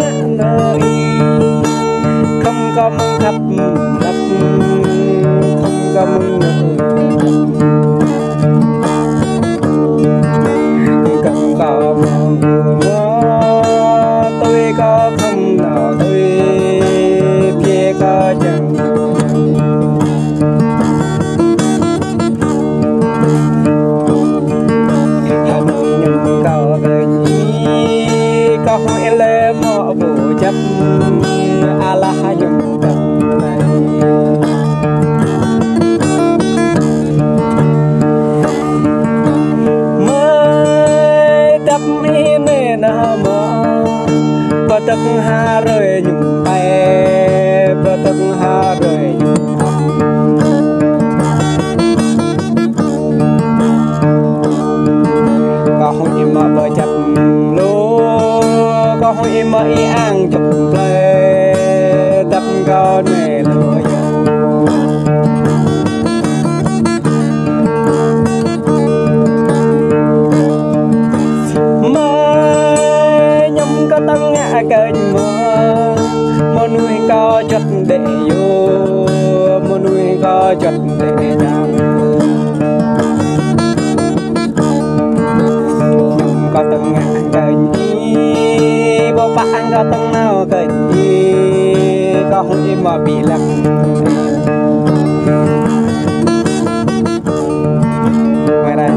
ngạn nơi không có mong thấp thấp không có mong không có mong tôi có không nào tôi phía có chẳng có hỏi lệ mọ bộ chấp Allah dùng tập này mới tập mi mê na mọ có tập ha rồi nhung bay có tập ha rồi nhung có hỏi mọ bộ chấp có hỏi mà ăn chụp lệ tập con mẹ lừa mai nhom có tăng ngã kênh mà nuôi có chất để vô mà nuôi có chất để làm nhom có tăng ngã kênh bao bạn có tăng nào cái gì có hội mà bị lặng ngoài đây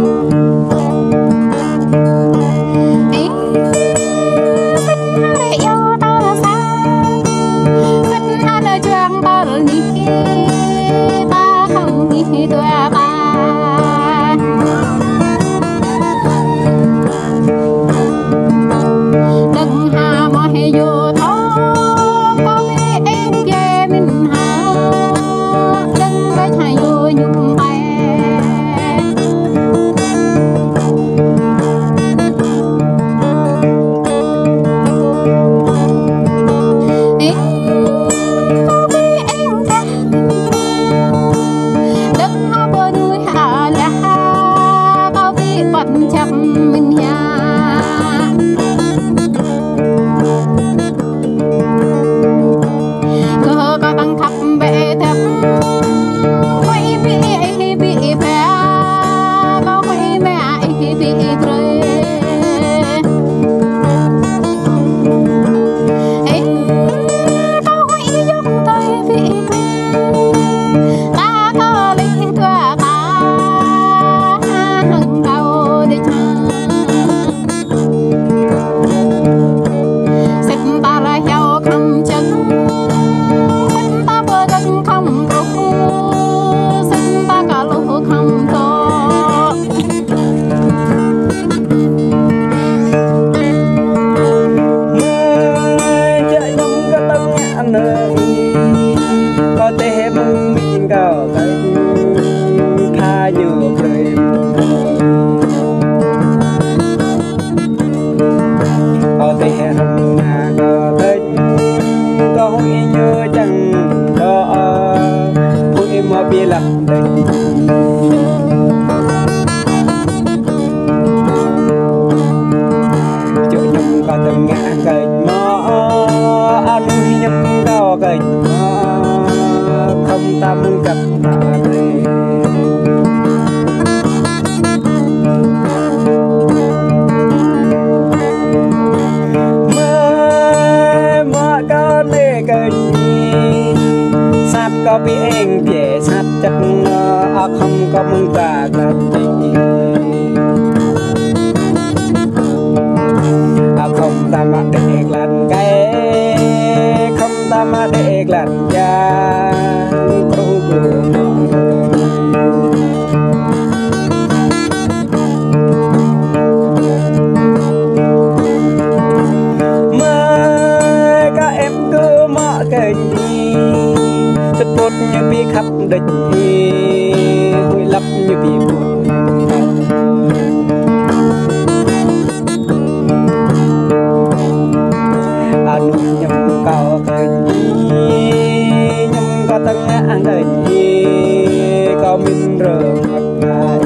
có thể mong mình cao cái tha nhiều đời có thể không mà có thích có hội nhớ chẳng có hội mà bị lặng đây chỗ nhung có từng ngã cây mơ anh nhung có cây không tâm gặp đây mơ con để cây sát có bị anh về sát chắc không có mong ta gặp tình không ta mà để lần cái không ta mà để lần cha không mơ các em cứ mơ cái gì rất tốt như bị khắp định vui lắm như bị buồn anh nhung cao cái gì nhung có tăng ngã cái gì có mình rờ mặt này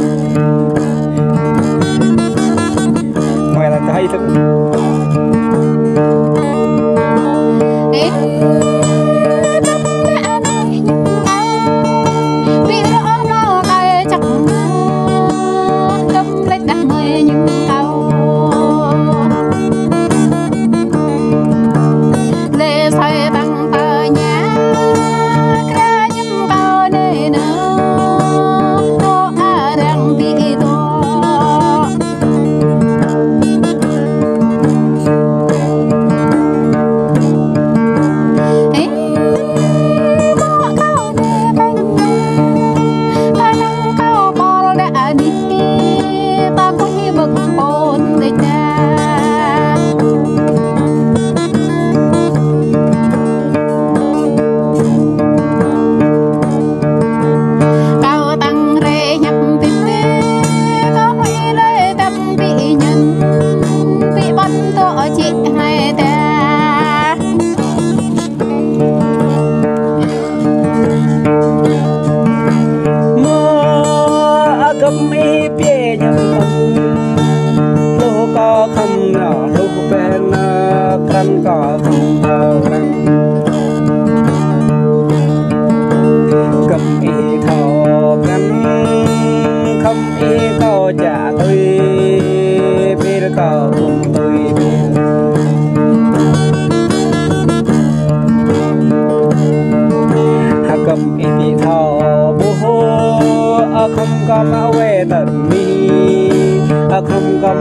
ngoài là thấy thức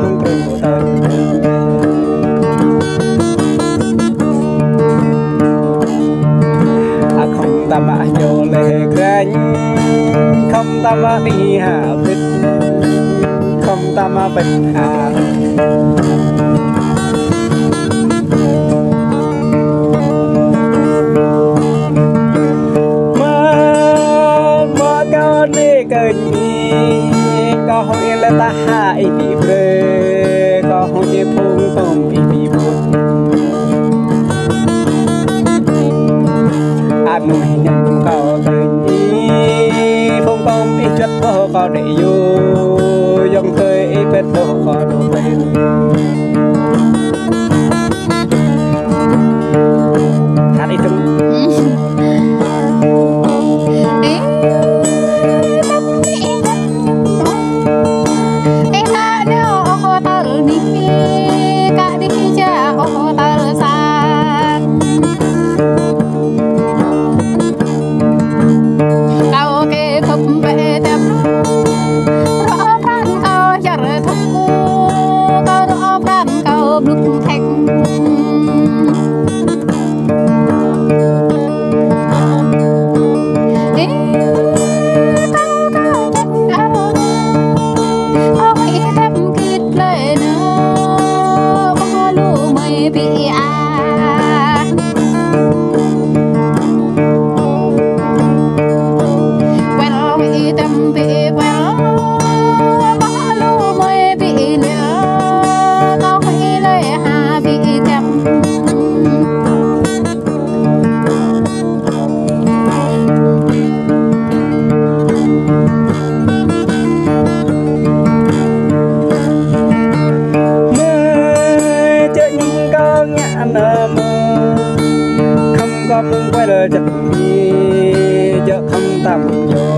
ព្រឹកទៅអាខំតាមកយោលេក្រាញ់ខំតាមកឌីហាពិតខំតាមកបិទហាเกิดมีก็หอยละตาหาอีปีเบรก็หอยพุงต้มอีปีบุญอาบนุ่ยยังก็เกิดมีพุงต้มอีจัดโตก็ได้อยู่ยังเคยเป็นโตก็ดูเป็นขาดอีกตรงมึงไปเลยจะมีเยอะคำตำโย